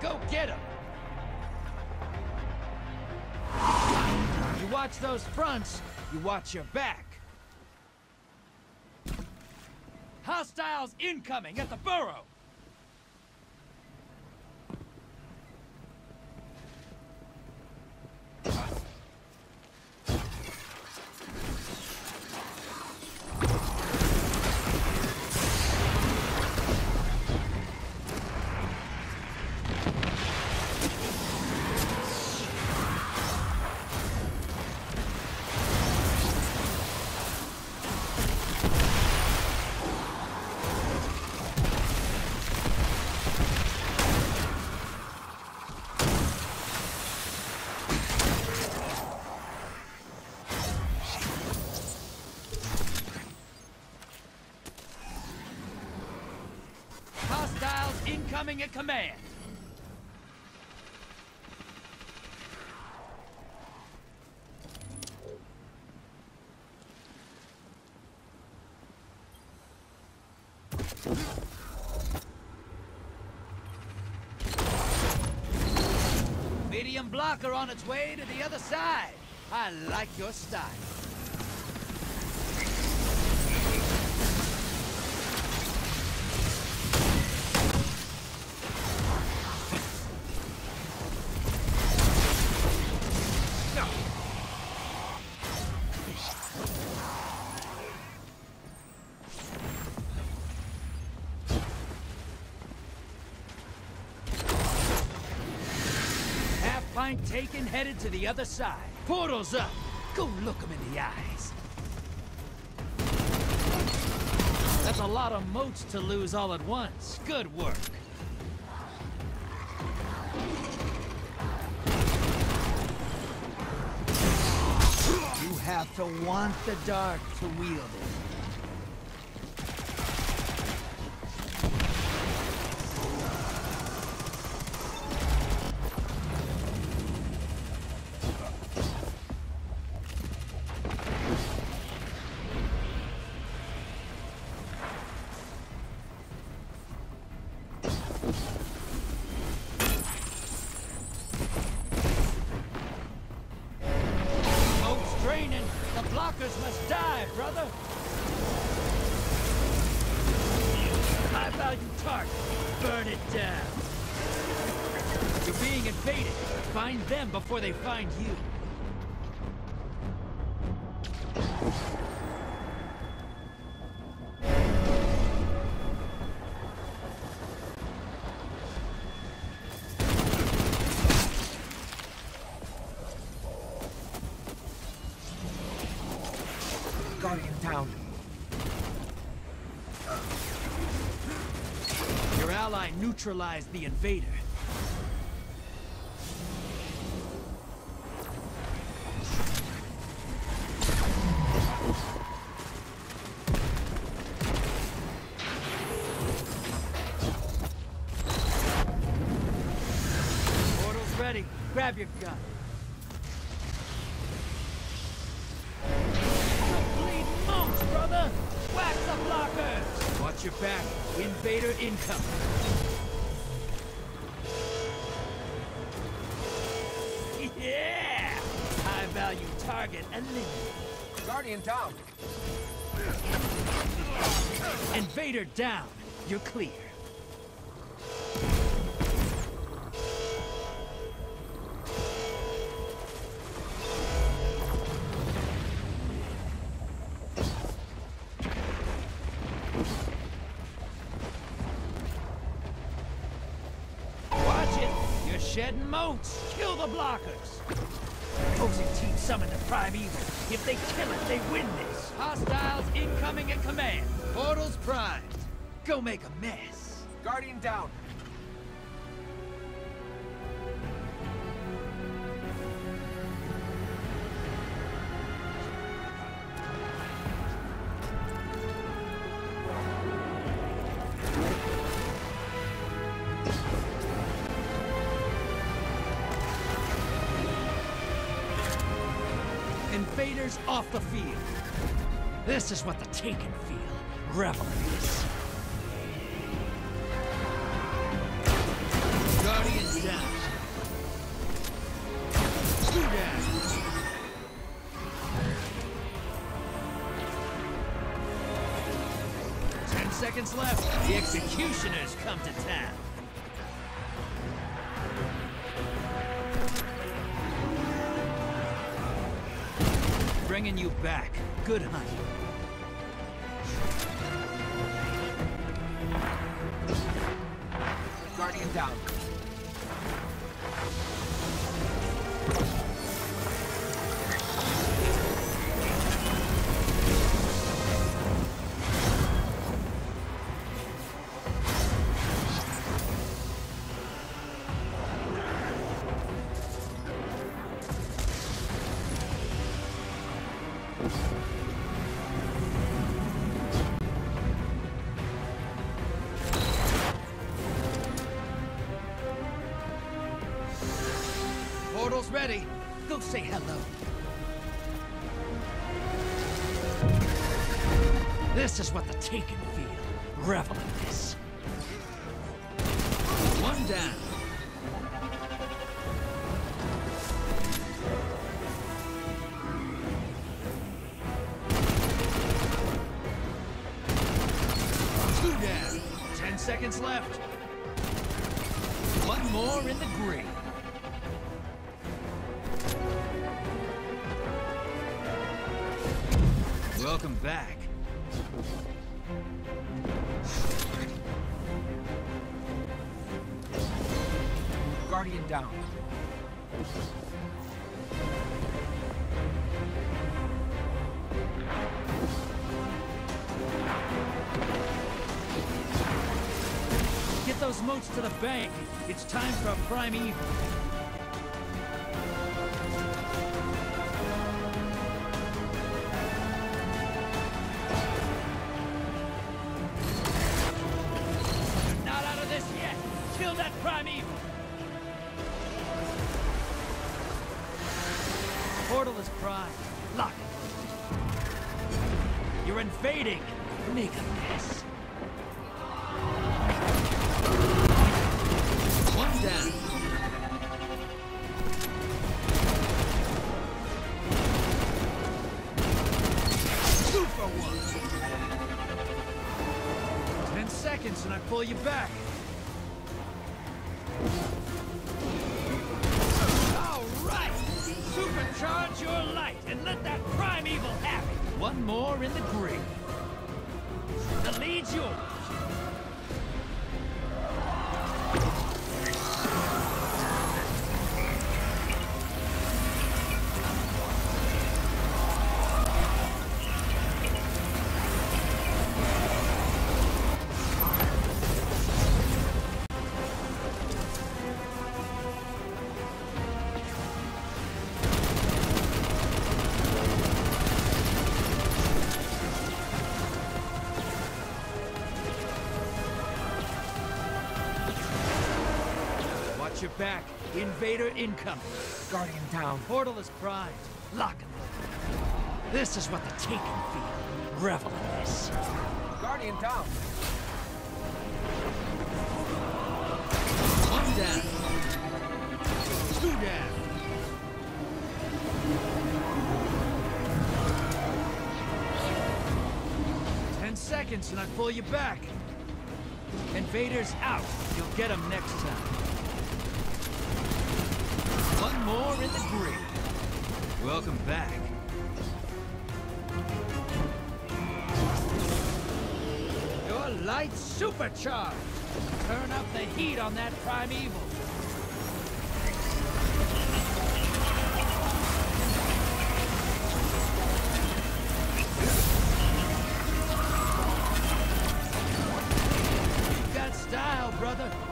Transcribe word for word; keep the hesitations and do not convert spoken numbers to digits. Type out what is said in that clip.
Go get him! You watch those fronts, you watch your back. Hostiles incoming at the burrow! Hostiles incoming at command! Medium blocker on its way to the other side. I like your style. Flank taken, headed to the other side. Portal's up. Go look him in the eyes. That's a lot of motes to lose all at once. Good work. You have to want the dark to wield it. The blockers must die, brother! High-value target. Burn it down. You're being invaded. Find them before they find you. Guardian down. Your ally neutralized the invader. Portal's ready. Grab your gun. Brother! Whack the blockers! Watch your back. Invader incoming. Yeah! High-value target eliminated. Guardian down. Invader down. You're clear. Shedding motes! Kill the blockers! Opposing team summon the primeval. If they kill it, they win this. Hostiles incoming at command. Portals primed. Go make a mess. Guardian down. Invaders off the field. This is what the Taken feel. Revel in this. Guardian down. Two down. Ten seconds left. The executioners come to town. Bringing you back. Good hunt. Guardian down. Portal's ready. Go say hello. This is what the Taken feel. Revel in this. One down. Two down. Ten seconds left. One more in the grave. Welcome back. Guardian down. Get those moats to the bank. It's time for a primeval. Not out of this yet. Kill that primeval. Portal is primed. Lock it. You're invading. Make a mess. One down. Two for one. Ten seconds and I pull you back. All right. Supercharge your light and let that primeval have it. One more in the grave. The lead's yours. Watch your back. Invader incoming. Guardian down. Portal is primed. Lock it. This is what the Taken feel. Revel in this. Guardian down. One down. Two down. Ten seconds and I pull you back. Invaders out. You'll get them next time. One more in the grave. Welcome back. Your light's supercharged. Turn up the heat on that primeval. You got style, brother.